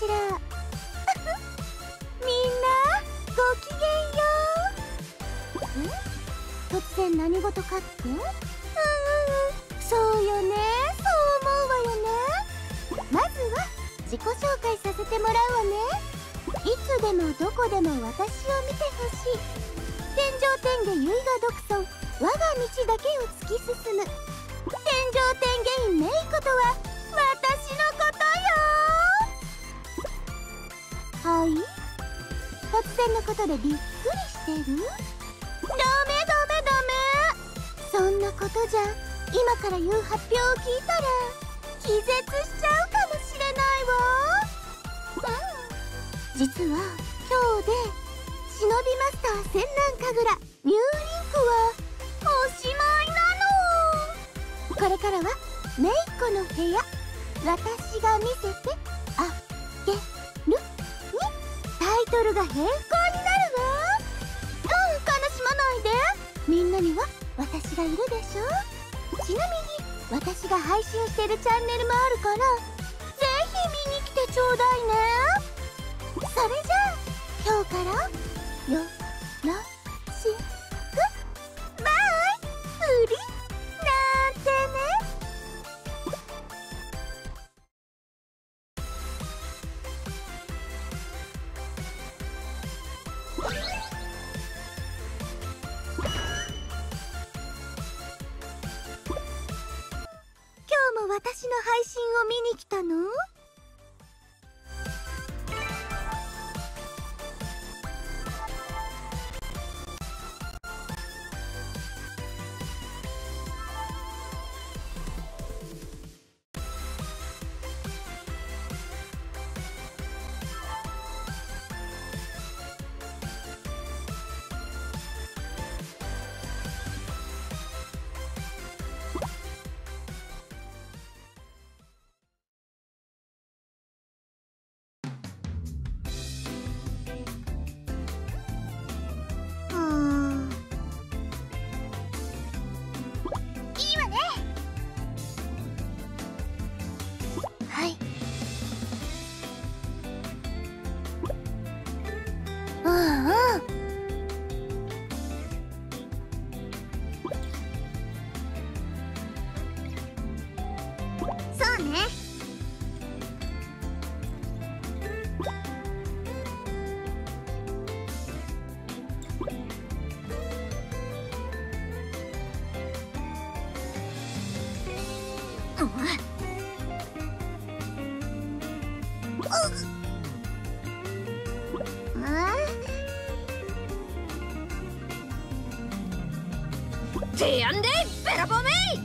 しら。みんなごきげんよう。突然何事かって？そうよね、そう思うわよね。まずは自己紹介させてもらうわね。いつでもどこでも私を見てほしい。天上天下唯我独尊、我が道だけを突き進む天上天下院メイコとは私のことよ。はい、突然のことでびっくりしてる？ダメダメダメ、そんなことじゃ今から言う発表を聞いたら気絶しちゃうかもしれないわ。実は今日で忍びマスター千難神楽ニューリンクはおしまいなの。これからはメイコの部屋、私が見せてあげるにタイトルが変更になるわ。悲しまないで、みんなには私がいるでしょ。ちなみに私が配信してるチャンネルもあるからぜひ見に来てちょうだいね。それじゃあ今日からよろしくバイフリなんてね。今日も私の配信を見に来たの？いいわね。はい。そうね。 てやんでベラボメイ。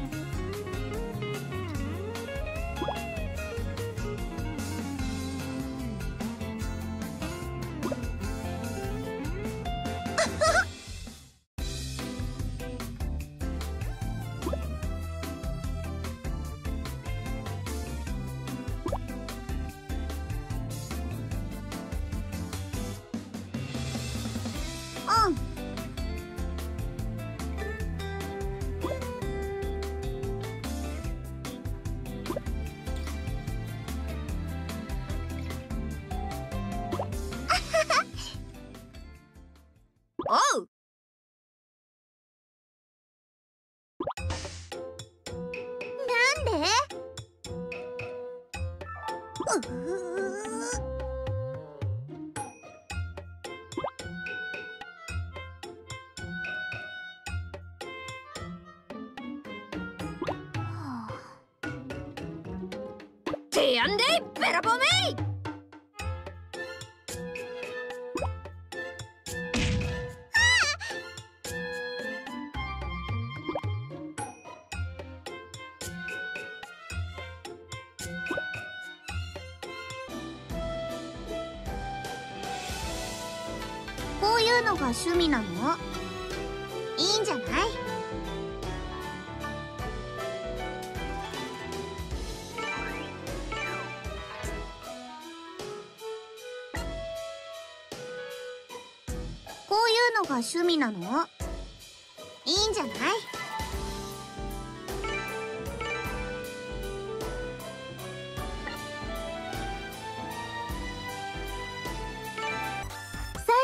おう。 なんで？ てやんでベラボメイ。 こういうのが趣味なの？いいんじゃない？こういうのが趣味なの？いいんじゃない？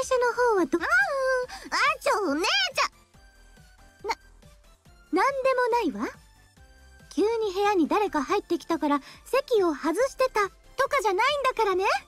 所の方はお姉ちゃん。なんでもないわ。急に部屋に誰か入ってきたから席を外してたとかじゃないんだからね。